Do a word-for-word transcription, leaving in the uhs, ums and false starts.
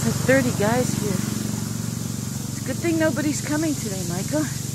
like thirty guys here. It's a good thing nobody's coming today, Michael.